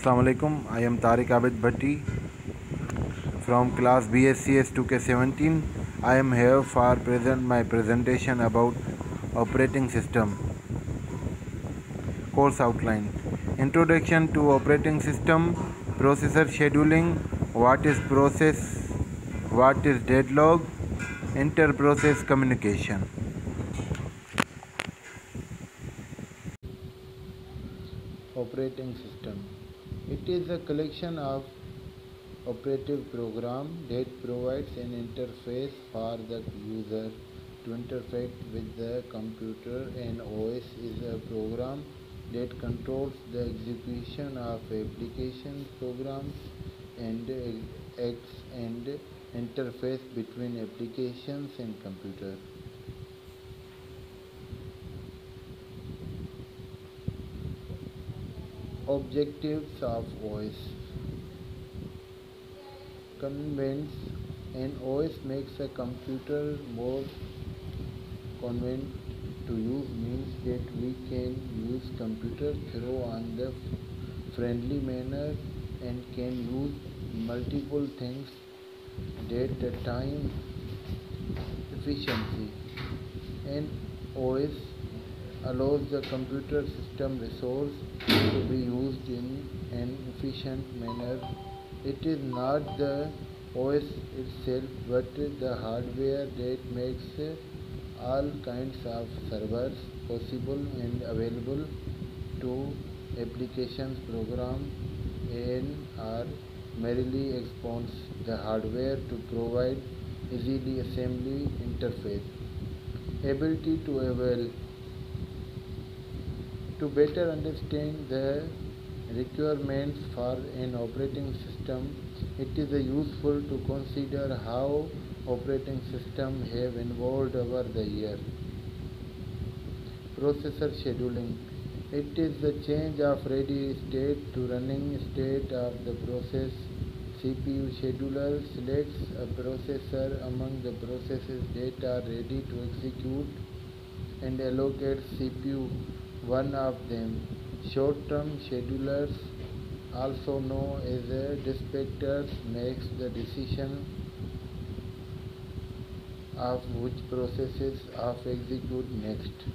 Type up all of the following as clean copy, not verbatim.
Assalamu alaikum. I am Tariq Abid Bhatti from class BScs 2K17. I am here for present my presentation about operating system. Course outline: Introduction to operating system, processor scheduling, what is process, what is deadlock, inter-process communication. Operating system. It is a collection of operative program that provides an interface for the user to interact with the computer. An OS is a program that controls the execution of application programs and acts and interface between applications and computer. Objectives of OS. Convenience. An OS makes a computer more convenient to use, means that we can use computer through on the friendly manner and can use multiple things at a time efficiency. An OS allows the computer system resource to be used in an efficient manner. It is not the OS itself but the hardware that makes all kinds of servers possible and available to applications program and are merely expands the hardware to provide easily assembly interface. Ability to avail. To better understand the requirements for an operating system, it is useful to consider how operating systems have evolved over the years. Processor scheduling. It is the change of ready state to running state of the process. CPU scheduler selects a processor among the processes that are ready to execute and allocates CPU one of them. Short-term schedulers, also known as dispatchers, makes the decision of which processes of execute next.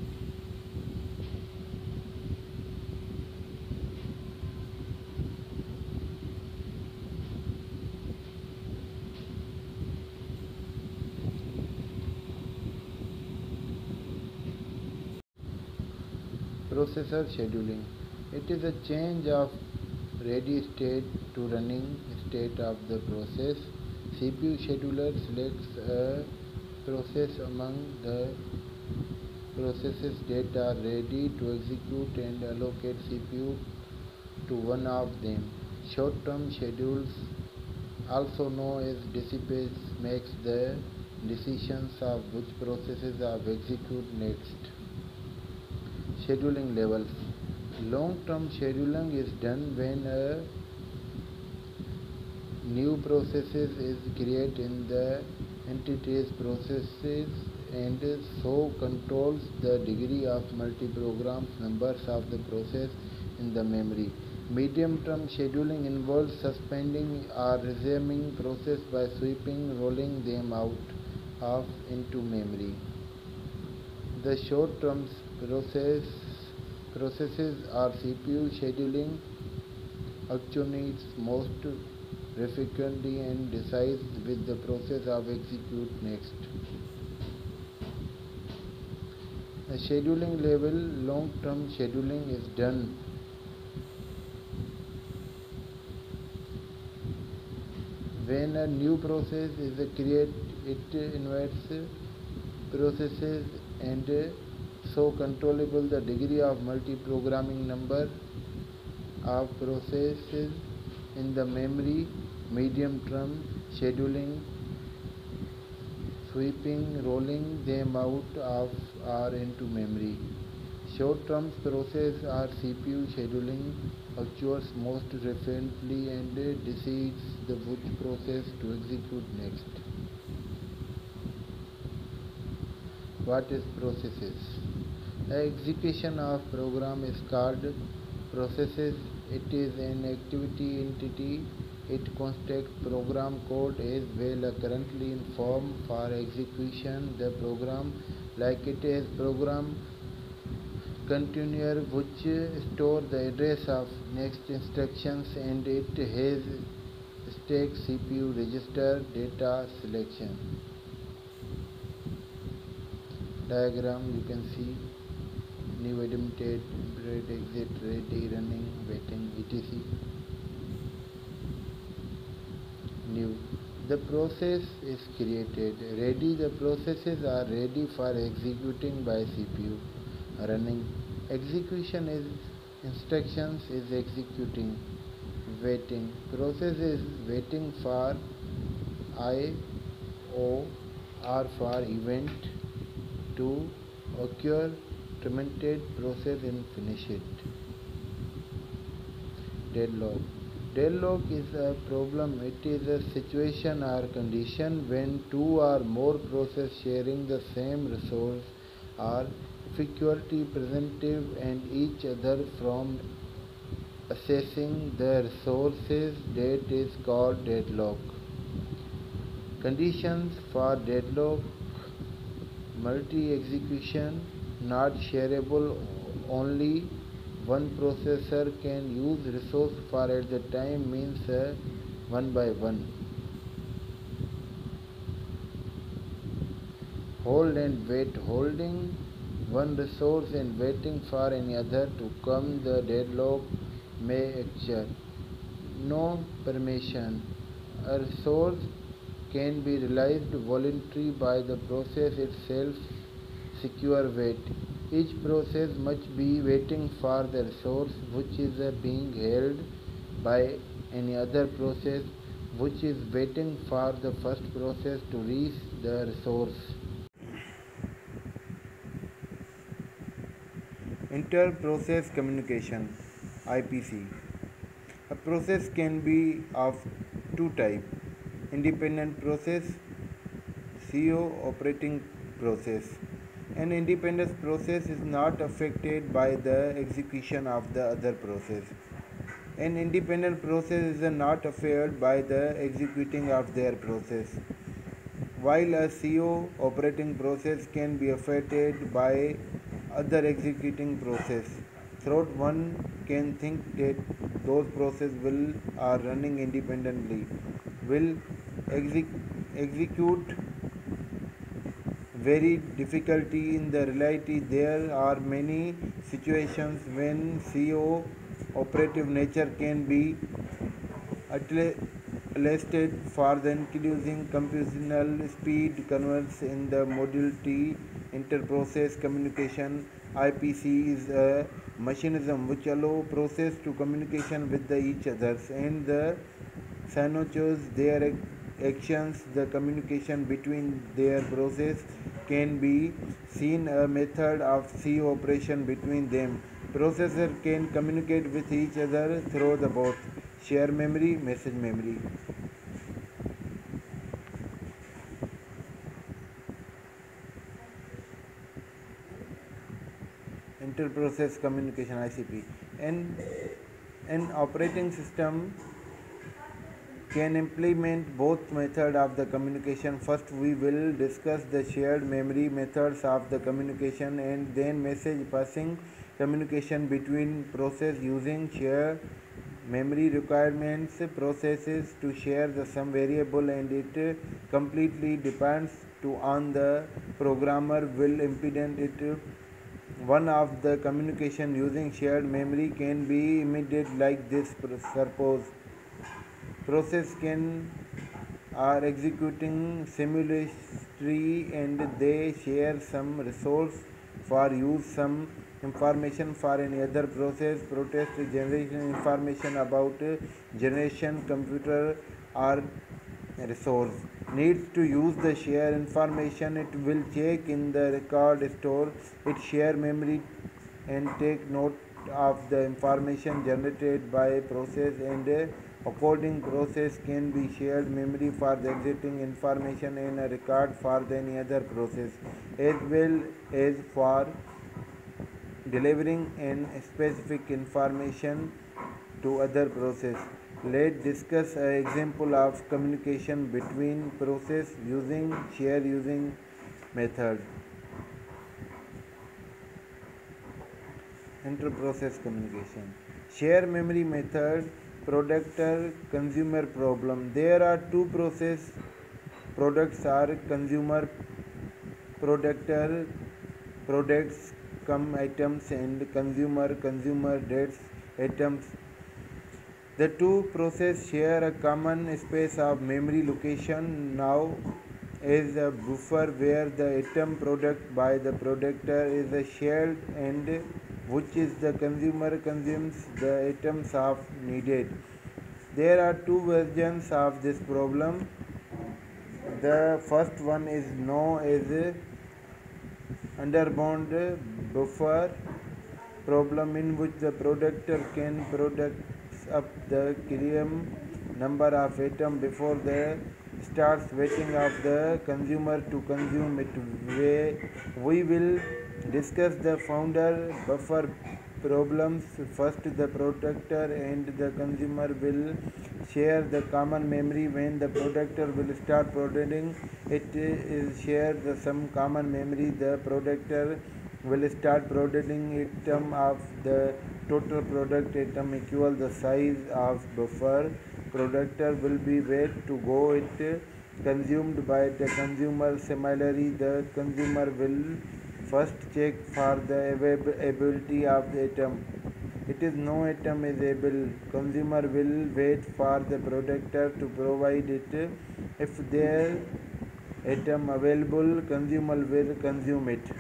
Processor scheduling. It is a change of ready state to running state of the process. CPU scheduler selects a process among the processes that are ready to execute and allocate CPU to one of them. Short-term schedules, also known as dispatch, makes the decisions of which processes are execute next. Scheduling levels. Long-term scheduling is done when a new process is created in the entity's processes and so controls the degree of multi-program numbers of the process in the memory. Medium-term scheduling involves suspending or resuming process by sweeping, rolling them out of into memory. The short-term processes are CPU scheduling actuates most frequently and decides with the process of execute next. The scheduling level. Long-term scheduling is done when a new process is created. It invites processes and so controllable the degree of multi-programming number of processes in the memory. Medium-term scheduling, sweeping, rolling them out of or into memory. Short-term processes are CPU scheduling occurs most frequently and decides the which process to execute next. What is processes? The execution of program is called processes. It is an activity entity. It contains program code as well currently in form for execution. The program, like it is program container which store the address of next instructions, and it has stack CPU register data selection. Diagram you can see new admitted, bread exit, ready, running, waiting, etc. New. The process is created. Ready. The processes are ready for executing by CPU. Running. Execution is instructions is executing. Waiting. Process is waiting for IO or for event to occur. Terminated process and finish it. Deadlock. Deadlock is a problem. It is a situation or condition when two or more processes sharing the same resource are frequently prevented and each other from accessing the resources. That is called deadlock. Conditions for deadlock: multi-execution, not shareable, only one processor can use resource for at the time, means one by one. Hold and wait. Holding one resource and waiting for any other to come, the deadlock may occur. No permission. A resource can be realized voluntarily by the process itself. Secure wait. Each process must be waiting for the resource which is being held by any other process which is waiting for the first process to reach the resource. Inter-process communication (IPC). A process can be of two types: independent process, CO operating process. An independent process is not affected by the execution of the other process. An independent process is not affected by the executing of their process, while a CO operating process can be affected by other executing process. Throughout one can think that those processes are running independently, will execute very difficulty. In the reality, there are many situations when CO operative nature can be attested for the increasing computational speed converts in the modality inter-process communication. IPC is a mechanism which allows process to communication with each others and the synchronous their actions. The communication between their process can be seen a method of CO operation between them. Processor can communicate with each other through the both share memory, message memory. Inter-process communication (ICP). An operating system can implement both methods of the communication. First, we will discuss the shared memory methods of the communication and then message passing communication between processes using shared memory requirements. Processes to share the some variable and it completely depends on the programmer will implement it. One of the communication using shared memory can be immediate like this. Suppose process are executing simultaneously and they share some resource for use some information for any other process. Protest generation information about generation computer or resource needs to use the share information. It will check in the record store its share memory and take note of the information generated by process, and according process can be shared memory for the existing information and a record for any other process as well as for delivering an specific information to other process. Let's discuss an example of communication between process using share using method. Inter-process communication. Share memory method, product consumer problem. There are two process. Products are consumer product products come items and consumer dates items. The two processes share a common space of memory location now as a buffer where the item product by the producer is shared and which is the consumer consumes the items of needed. There are two versions of this problem. The first one is known as underbound buffer problem, in which the producer can produce up the minimum number of items before the starts waiting of the consumer to consume it. We will discuss the founder buffer problems. First, the producer and the consumer will share the common memory. When the producer will start producing, it is share the some common memory. The producer will start producing item of the total product item equal the size of buffer. Producer will be wait to go it consumed by the consumer. Similarly, the consumer will first check for the availability of the item. It is no item is able. Consumer will wait for the producer to provide it. If there item available, consumer will consume it.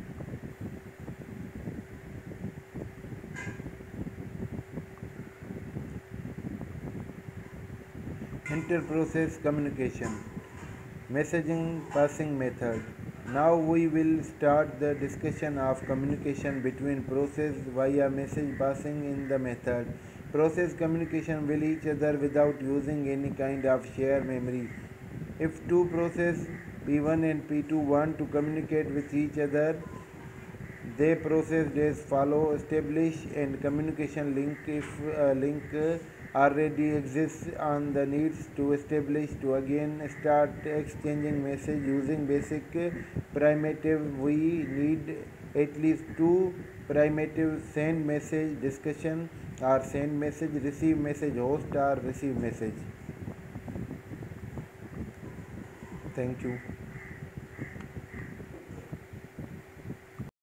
Inter-process communication. Messaging passing method. Now we will start the discussion of communication between process via message passing in the method. Process communication with each other without using any kind of shared memory. If two processes P1 and P2 want to communicate with each other, they process as follow: establish and communication link. If a link already exists on the needs to establish to again start exchanging message using basic primitive. We need at least two primitives: send message discussion or send message, receive message host or receive message. Thank you.